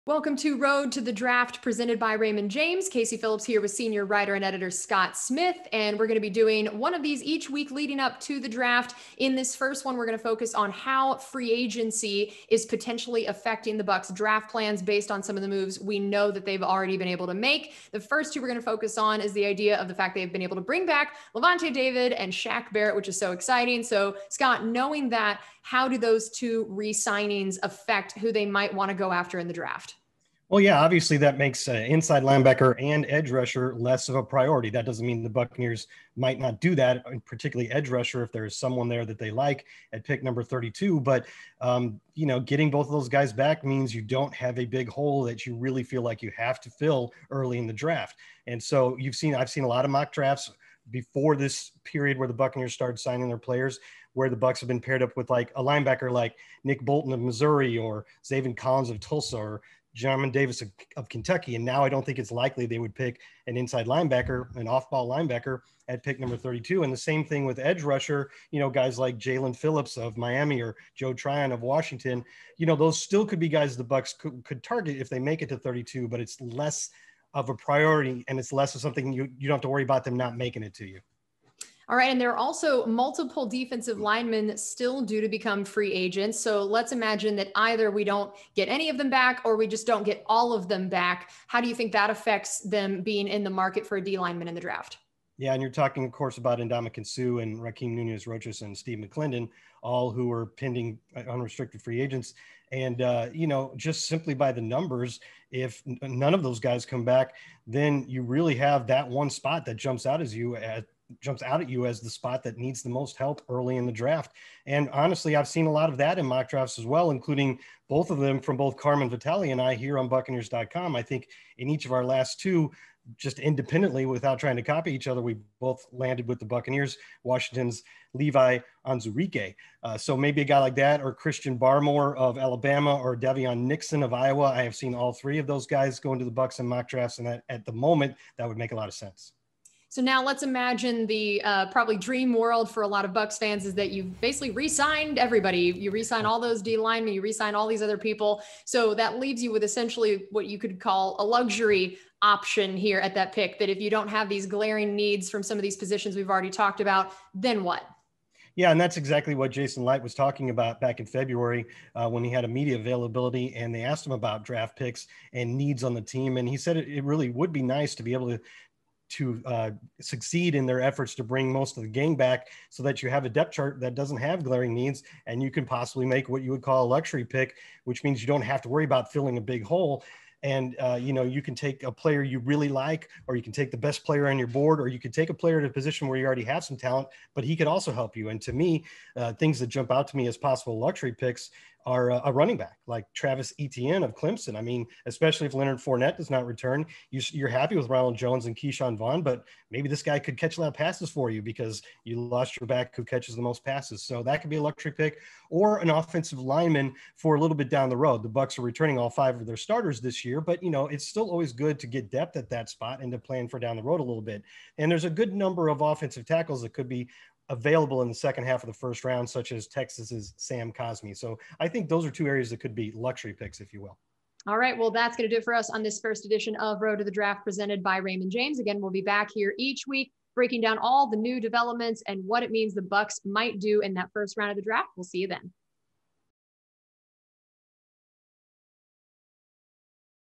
Welcome to Road to the Draft presented by Raymond James. Casey Phillips here with senior writer and editor Scott Smith, and we're going to be doing one of these each week leading up to the draft. In this first one, we're going to focus on how free agency is potentially affecting the Bucs draft plans based on some of the moves we know that they've already been able to make. The first two we're going to focus on is the idea of the fact they've been able to bring back Lavonte David and Shaq Barrett, which is so exciting. So Scott, knowing that, how do those two re-signings affect who they might want to go after in the draft? Well, yeah, obviously that makes inside linebacker and edge rusher less of a priority. That doesn't mean the Buccaneers might not do that, particularly edge rusher if there's someone there that they like at pick number 32. But, getting both of those guys back means you don't have a big hole that you really feel like you have to fill early in the draft. And so I've seen a lot of mock drafts before this period where the Buccaneers started signing their players, where the Bucs have been paired up with like a linebacker like Nick Bolton of Missouri or Zaven Collins of Tulsa or Jarman Davis of Kentucky. And now I don't think it's likely they would pick an inside linebacker, an off-ball linebacker at pick number 32. And the same thing with edge rusher, guys like Jalen Phillips of Miami or Joe Tryon of Washington, those still could be guys the Bucs could target if they make it to 32, but it's less of a priority and it's less of something you don't have to worry about them not making it to you. All right. And there are also multiple defensive linemen still due to become free agents. So let's imagine that either we don't get any of them back or we just don't get all of them back. How do you think that affects them being in the market for a D lineman in the draft? Yeah, and you're talking, of course, about Ndamukong Suh and Rakeem Nunez-Roches and Steve McClendon, all who are pending unrestricted free agents. And, just simply by the numbers, if none of those guys come back, then you really have that one spot that jumps out at you as the spot that needs the most help early in the draft. And honestly, I've seen a lot of that in mock drafts as well, including both of them from both Carmen Vitale and I here on Buccaneers.com. I think in each of our last two, just independently without trying to copy each other, we both landed with the Buccaneers, Washington's Levi Onwuzurike. So maybe a guy like that, or Christian Barmore of Alabama, or Davion Nixon of Iowa. I have seen all three of those guys go into the Bucs in mock drafts, and at the moment, that would make a lot of sense. So now let's imagine the probably dream world for a lot of Bucs fans is that you've basically re-signed everybody. You re-sign all those D linemen, you re-sign all these other people. So that leaves you with essentially what you could call a luxury option here at that pick, that if you don't have these glaring needs from some of these positions we've already talked about, then what? Yeah, and that's exactly what Jason Light was talking about back in February when he had a media availability and they asked him about draft picks and needs on the team. And he said it really would be nice to be able to succeed in their efforts to bring most of the gang back so that you have a depth chart that doesn't have glaring needs and you can possibly make what you would call a luxury pick, which means you don't have to worry about filling a big hole. And, you can take a player you really like, or you can take the best player on your board, or you could take a player at a position where you already have some talent, but he could also help you. And to me, things that jump out to me as possible luxury picks are a running back like Travis Etienne of Clemson. I mean, especially if Leonard Fournette does not return, you're happy with Ronald Jones and Keyshawn Vaughn, but maybe this guy could catch a lot of passes for you because you lost your back who catches the most passes. So that could be a luxury pick, or an offensive lineman for a little bit down the road. The Bucs are returning all 5 of their starters this year, but it's still always good to get depth at that spot and to plan for down the road a little bit. And there's a good number of offensive tackles that could be available in the second half of the first round, such as Texas's Sam Cosmi. So I think those are two areas that could be luxury picks, if you will. All right. Well, that's going to do it for us on this first edition of Road to the Draft presented by Raymond James. Again, we'll be back here each week breaking down all the new developments and what it means the Bucs might do in that first round of the draft. We'll see you then.